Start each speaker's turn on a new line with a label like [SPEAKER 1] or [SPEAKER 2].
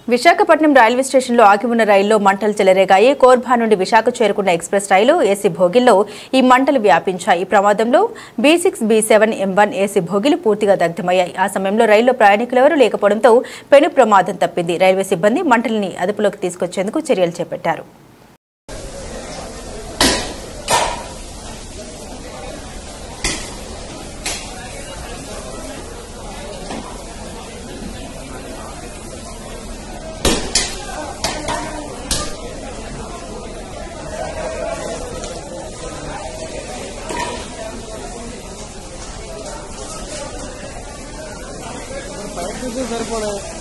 [SPEAKER 1] Visakhapatnam railway స్టేషన్లో ఆగి ఉన్న రైల్లో మంటలు చెలరేగాయి. కోర్బా నుండి విశాఖ చేరుకున్న ఎక్స్ప్రెస్ రైలు ఏసీ భోగిల్లో ఈ మంటలు వ్యాపించాయి. ఈ ప్రమాదంలో B6, B7, M1 ఏసీ భోగిలు పూర్తిగా దగ్ధమయ్యాయి. ఆ సమయంలో రైల్లో ప్రయాణికులెవరూ లేకపోవడంతో పెను ప్రమాదం తప్పింది. రైల్వే సిబ్బంది మంటల్ని అదుపులోకి తీసుకొచ్చేందుకు చర్యలు చేపట్టారు.
[SPEAKER 2] సరిపోలేదు.